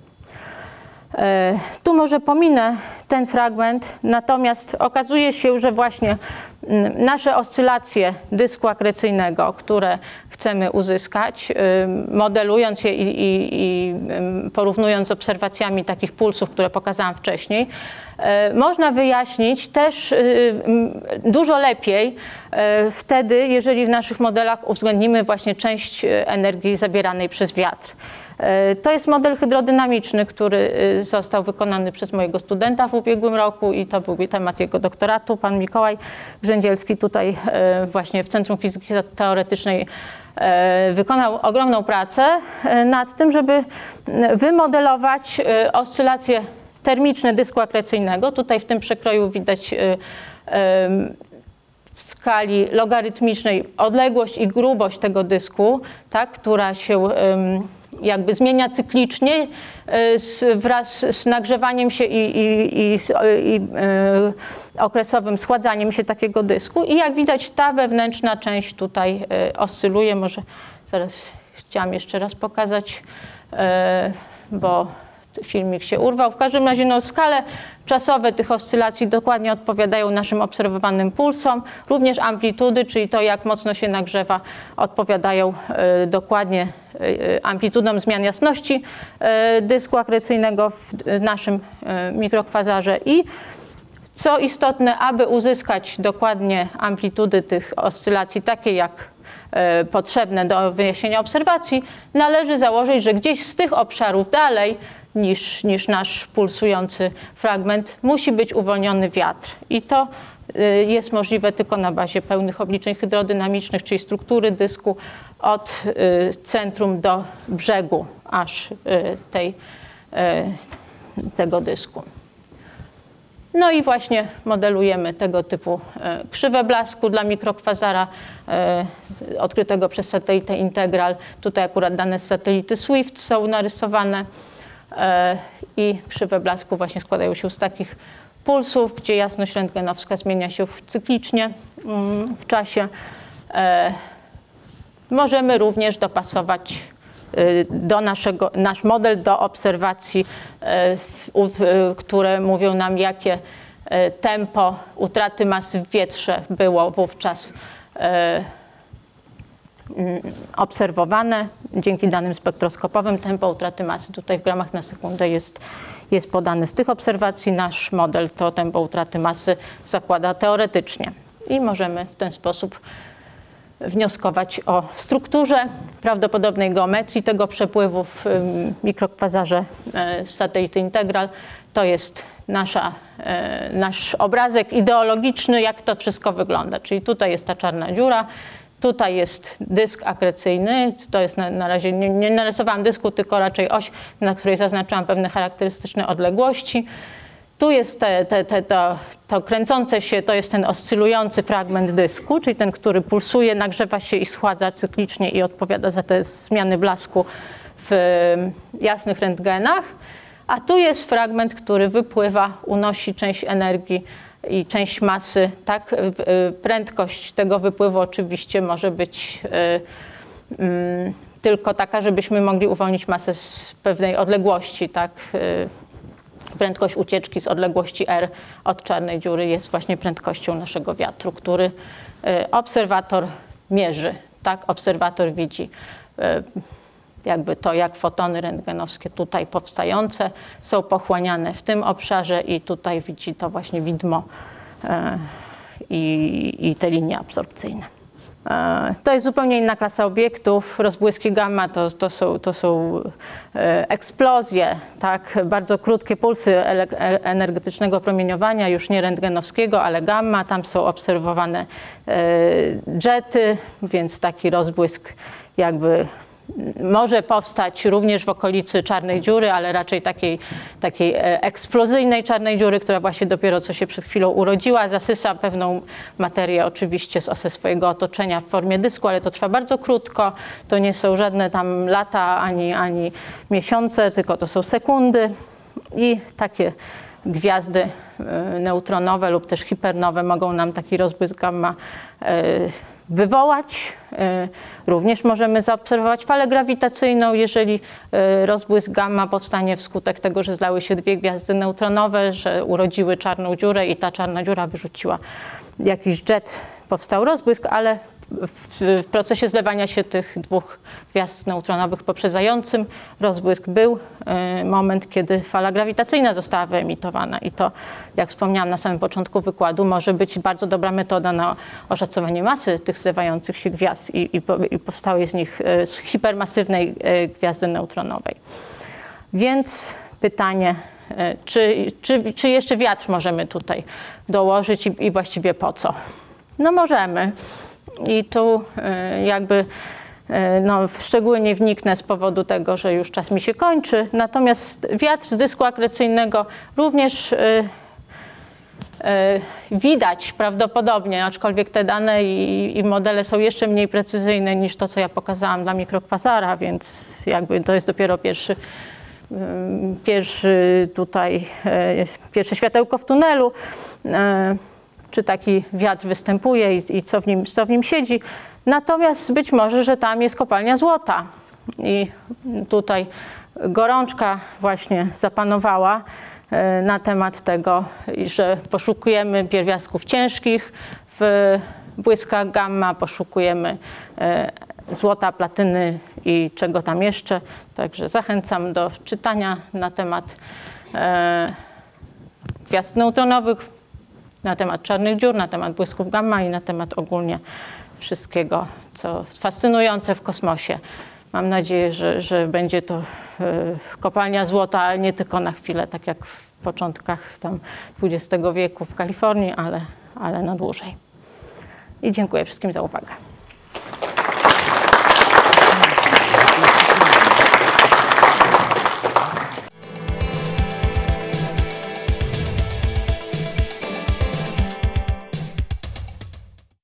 Tu może pominę ten fragment, natomiast okazuje się, że właśnie nasze oscylacje dysku akrecyjnego, które chcemy uzyskać, modelując je i, i, i porównując z obserwacjami takich pulsów, które pokazałam wcześniej, można wyjaśnić też dużo lepiej wtedy, jeżeli w naszych modelach uwzględnimy właśnie część energii zabieranej przez wiatr. To jest model hydrodynamiczny, który został wykonany przez mojego studenta w ubiegłym roku i to był temat jego doktoratu. Pan Mikołaj Brzędzielski tutaj właśnie w Centrum Fizyki Teoretycznej wykonał ogromną pracę nad tym, żeby wymodelować oscylacje termiczne dysku akrecyjnego. Tutaj w tym przekroju widać w skali logarytmicznej odległość i grubość tego dysku, tak, która się jakby zmienia cyklicznie z, wraz z nagrzewaniem się i, i, i, i y, okresowym schładzaniem się takiego dysku. I jak widać, ta wewnętrzna część tutaj y, oscyluje. Może zaraz chciałam jeszcze raz pokazać, y, bo filmik się urwał. W każdym razie no, skale czasowe tych oscylacji dokładnie odpowiadają naszym obserwowanym pulsom. Również amplitudy, czyli to, jak mocno się nagrzewa, odpowiadają y, dokładnie y, amplitudom zmian jasności y, dysku akrecyjnego w y, naszym y, mikrokwazarze. I co istotne, aby uzyskać dokładnie amplitudy tych oscylacji, takie jak y, potrzebne do wyjaśnienia obserwacji, należy założyć, że gdzieś z tych obszarów dalej Niż, niż nasz pulsujący fragment musi być uwolniony wiatr. I to y, jest możliwe tylko na bazie pełnych obliczeń hydrodynamicznych, czyli struktury dysku od y, centrum do brzegu aż y, tej, y, tego dysku. No i właśnie modelujemy tego typu y, krzywe blasku dla mikrokwazara y, odkrytego przez satelitę Integral. Tutaj akurat dane z satelity Swift są narysowane. I krzywe blasku właśnie składają się z takich pulsów, gdzie jasność rentgenowska zmienia się cyklicznie w czasie. Możemy również dopasować do naszego, nasz model do obserwacji, które mówią nam, jakie tempo utraty masy w wietrze było wówczas obserwowane. Dzięki danym spektroskopowym tempo utraty masy tutaj w gramach na sekundę jest, jest podane z tych obserwacji. Nasz model to tempo utraty masy zakłada teoretycznie i możemy w ten sposób wnioskować o strukturze, prawdopodobnej geometrii tego przepływu w mikrokwazarze z satelity Integral. To jest nasza, nasz obrazek ideologiczny, jak to wszystko wygląda. Czyli tutaj jest ta czarna dziura, tutaj jest dysk akrecyjny, to jest na, na razie, nie, nie narysowałam dysku, tylko raczej oś, na której zaznaczyłam pewne charakterystyczne odległości. Tu jest te, te, te, to, to kręcące się, to jest ten oscylujący fragment dysku, czyli ten, który pulsuje, nagrzewa się i schładza cyklicznie i odpowiada za te zmiany blasku w jasnych rentgenach. A tu jest fragment, który wypływa, unosi część energii i część masy, tak, prędkość tego wypływu oczywiście może być y, y, tylko taka, żebyśmy mogli uwolnić masę z pewnej odległości, tak. Prędkość ucieczki z odległości r od czarnej dziury jest właśnie prędkością naszego wiatru, który y, obserwator mierzy, tak, obserwator widzi y, jakby to, jak fotony rentgenowskie tutaj powstające są pochłaniane w tym obszarze i tutaj widzi to właśnie widmo e, i, i te linie absorpcyjne. E, to jest zupełnie inna klasa obiektów. Rozbłyski gamma to, to są, to są e, eksplozje, tak? Bardzo krótkie pulsy energetycznego promieniowania, już nie rentgenowskiego, ale gamma. Tam są obserwowane e, jety, więc taki rozbłysk jakby może powstać również w okolicy czarnej dziury, ale raczej takiej, takiej eksplozyjnej czarnej dziury, która właśnie dopiero co się przed chwilą urodziła, zasysa pewną materię oczywiście ze swojego otoczenia w formie dysku, ale to trwa bardzo krótko, to nie są żadne tam lata ani, ani miesiące, tylko to są sekundy i takie gwiazdy neutronowe lub też hipernowe mogą nam taki rozbłysk gamma wywołać. Również możemy zaobserwować falę grawitacyjną, jeżeli rozbłysk gamma powstanie wskutek tego, że zlały się dwie gwiazdy neutronowe, że urodziły czarną dziurę i ta czarna dziura wyrzuciła jakiś jet, powstał rozbłysk, ale w procesie zlewania się tych dwóch gwiazd neutronowych poprzedzającym rozbłysk był moment, kiedy fala grawitacyjna została wyemitowana i to, jak wspomniałam na samym początku wykładu, może być bardzo dobra metoda na oszacowanie masy tych zlewających się gwiazd i, i, i powstałej z nich hipermasywnej gwiazdy neutronowej. Więc pytanie, czy, czy, czy jeszcze wiatr możemy tutaj dołożyć i, i właściwie po co? No możemy. I tu jakby no, w szczegóły nie wniknę z powodu tego, że już czas mi się kończy. Natomiast wiatr z dysku akrecyjnego również y, y, widać prawdopodobnie, aczkolwiek te dane i, i modele są jeszcze mniej precyzyjne niż to, co ja pokazałam dla mikrokwasara, więc jakby to jest dopiero pierwszy, y, pierwszy tutaj, y, pierwsze światełko w tunelu. Y, czy taki wiatr występuje i, i co, w nim, co w nim siedzi. Natomiast być może, że tam jest kopalnia złota i tutaj gorączka właśnie zapanowała na temat tego, że poszukujemy pierwiastków ciężkich w błyskach gamma, poszukujemy złota, platyny i czego tam jeszcze. Także zachęcam do czytania na temat gwiazd neutronowych, na temat czarnych dziur, na temat błysków gamma i na temat ogólnie wszystkiego, co fascynujące w kosmosie. Mam nadzieję, że, że będzie to kopalnia złota nie tylko na chwilę, tak jak w początkach tam dwudziestego wieku w Kalifornii, ale, ale na dłużej. I dziękuję wszystkim za uwagę.